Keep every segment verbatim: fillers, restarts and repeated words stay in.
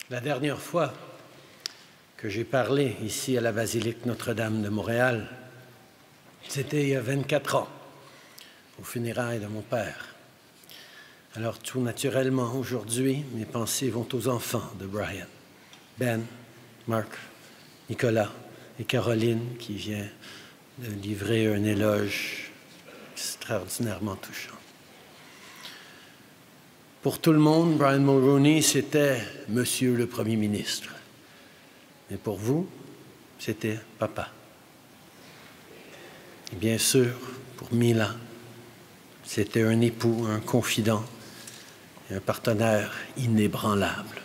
La dernière fois que j'ai parlé ici à la basilique Notre-Dame de Montréal, c'était il y a vingt-quatre ans, aux funérailles de mon père. Alors tout naturellement, aujourd'hui, mes pensées vont aux enfants de Brian. Ben, Marc, Nicolas et Caroline, qui vient de livrer un éloge extraordinairement touchant. Pour tout le monde, Brian Mulroney, c'était Monsieur le Premier ministre. Mais pour vous, c'était Papa. Et bien sûr, pour Mila, c'était un époux, un confident et un partenaire inébranlable.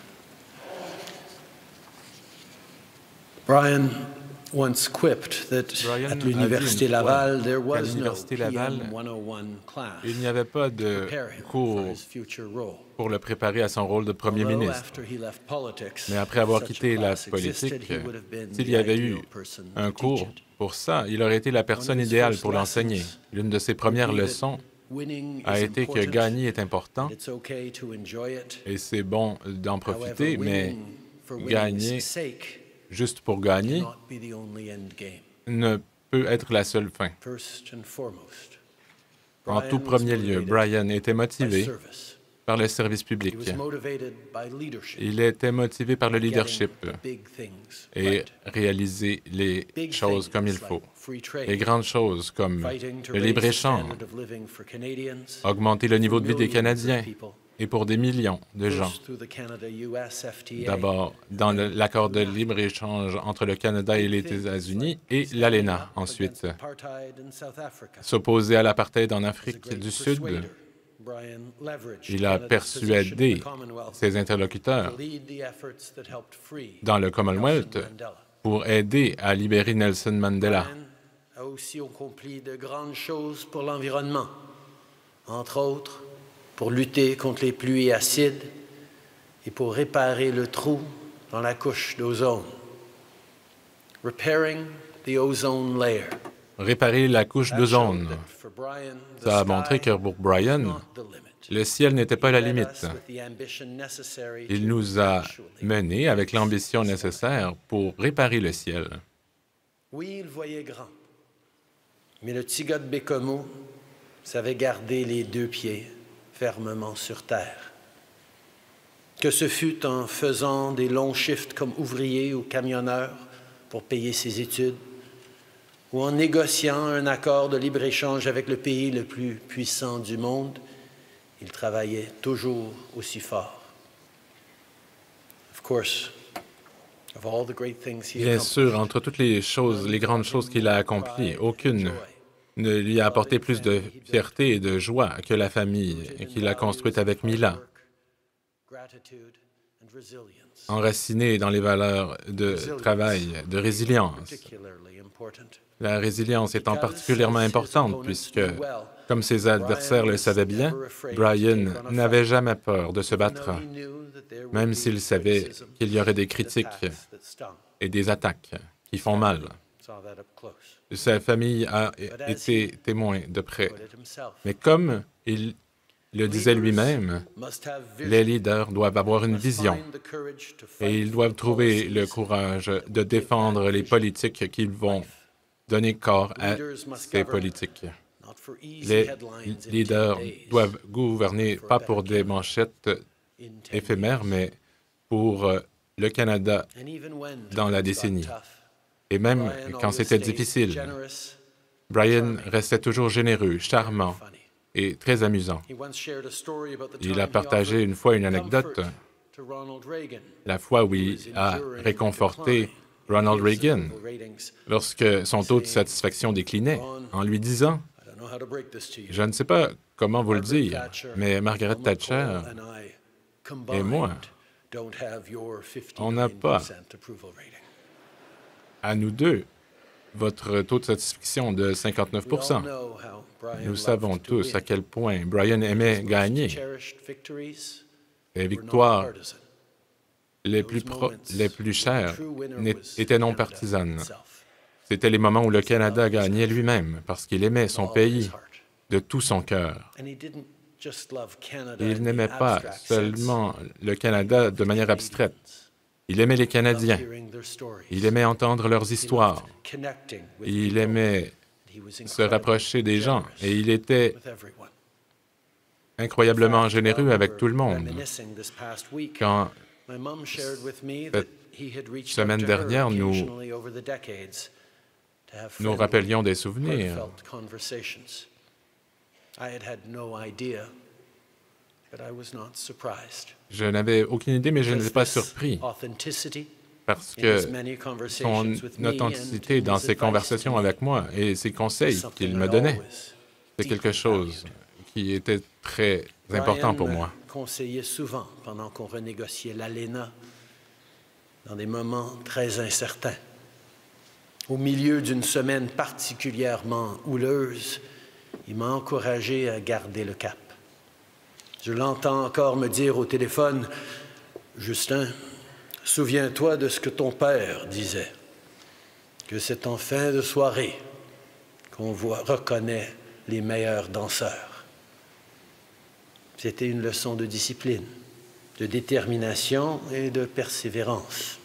Brian once quipped that Brian at l'Université Laval, there was no l'Université Laval, P M cent un class il n'y avait pas de preparing cours for his future role. pour le préparer à son rôle de Premier Although ministre. after he left politics, Mais après avoir such a quitté la class existed, politique, he would have been s'il the y avait ideal eu person un to cours teach it. pour ça, il aurait été la personne One of his idéale first pour l'enseigner. lessons L'une de ses premières would be that leçons winning a is été que important, gagner est important and it's okay to enjoy it. et c'est bon d'en profiter, However, mais winning for winning's gagner sake juste pour gagner cannot be the only end game. ne peut être la seule fin. First and foremost, En Brian tout was premier lieu, motivated Brian était by motivé service. par le service He public. was motivated by leadership, Il était motivé par le getting leadership the big things et right. réaliser les Big choses comme il things faut. like free trade, Les grandes choses comme fighting to le raise the libre-échange, standard of living for Canadians, augmenter le niveau de vie des millions of Canadiens people. et pour des millions de gens. First through the Canada-U S F T A, D'abord, dans le- l'accord de libre-échange entre le Canada et les États-Unis et l'ALENA ensuite. apartheid in South Africa. S'opposer à l'apartheid en As a Afrique great du Sud, persuader, Brian leveraged il a Canada's persuadé position in the Commonwealth ses interlocuteurs to lead the efforts that helped free dans le Commonwealth Nelson Mandela. pour aider à libérer Nelson Mandela. Brian a aussi accompli de grandes choses pour l'environnement, entre autres pour lutter contre les pluies acides et pour réparer le trou dans la couche d'ozone. Repairing the ozone layer. Réparer la couche That d'ozone. showed that for Brian, the Ça a sky montré que pour Brian, was not the limit. le ciel n'était pas la He led limite. us with the ambition necessary Il to nous a actually menés avec fix l'ambition this nécessaire pour réparer le ciel. Oui, il voyait grand. Mais le petit gars de Bécomo savait garder les deux pieds fermement sur terre. Que ce fût en faisant des longs shifts comme ouvrier ou camionneur pour payer ses études, ou en négociant un accord de libre-échange avec le pays le plus puissant du monde, il travaillait toujours aussi fort. Of course, of all the great things he Bien sûr, accomplished, entre toutes les choses, les grandes choses qu'il a accomplies, aucune ne lui a apporté plus de fierté et de joie que la famille qu'il a construite avec Mila, enracinée dans les valeurs de travail, de résilience. La résilience étant particulièrement importante puisque, comme ses adversaires le savaient bien, Brian n'avait jamais peur de se battre, même s'il savait qu'il y aurait des critiques et des attaques qui font mal. Sa famille a été témoin de près. Mais comme il le disait lui-même, les leaders doivent avoir une vision et ils doivent trouver le courage de défendre les politiques qu'ils vont donner corps à ces politiques. Les leaders doivent gouverner pas pour des manchettes éphémères, mais pour le Canada dans la décennie. Et même quand c'était difficile, Brian restait toujours généreux, charmant et très amusant. Il a partagé une fois une anecdote, la fois où il a réconforté Ronald Reagan lorsque son taux de satisfaction déclinait, en lui disant « Je ne sais pas comment vous le dire, mais Margaret Thatcher et moi, on n'a pas, à nous deux, votre taux de satisfaction de cinquante-neuf pour cent. Nous savons tous à quel point Brian aimait gagner. Les victoires les plus, pro- les plus chères étaient non partisanes. C'était les moments où le Canada gagnait lui-même parce qu'il aimait son pays de tout son cœur. Il n'aimait pas seulement le Canada de manière abstraite. Il aimait les Canadiens. Il aimait entendre leurs histoires. Il aimait se rapprocher des gens. Et il était incroyablement généreux avec tout le monde. Quand cette semaine dernière, nous nous rappelions des souvenirs. Je n'avais aucune idée, mais je n'étais pas surpris, parce que son authenticité dans ses conversations avec moi et ses conseils qu'il me donnait, c'est quelque chose qui était très important pour moi. Conseillait souvent pendant qu'on renégociait l'A L E N A, dans des moments très incertains. Au milieu d'une semaine particulièrement houleuse, il m'a encouragé à garder le cap. Je l'entends encore me dire au téléphone, « Justin, souviens-toi de ce que ton père disait, que c'est en fin de soirée qu'on voit, reconnaît les meilleurs danseurs. » C'était une leçon de discipline, de détermination et de persévérance.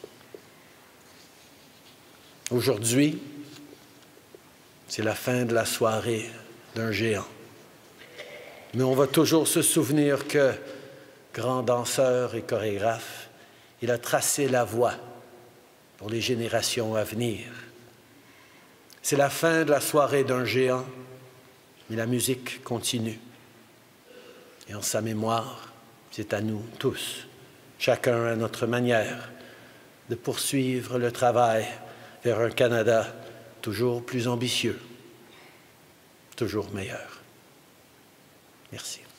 Aujourd'hui, c'est la fin de la soirée d'un géant. Mais on va toujours se souvenir que, grand danseur et chorégraphe, il a tracé la voie pour les générations à venir. C'est la fin de la soirée d'un géant, mais la musique continue. Et en sa mémoire, c'est à nous tous, chacun à notre manière, de poursuivre le travail vers un Canada toujours plus ambitieux, toujours meilleur. Merci.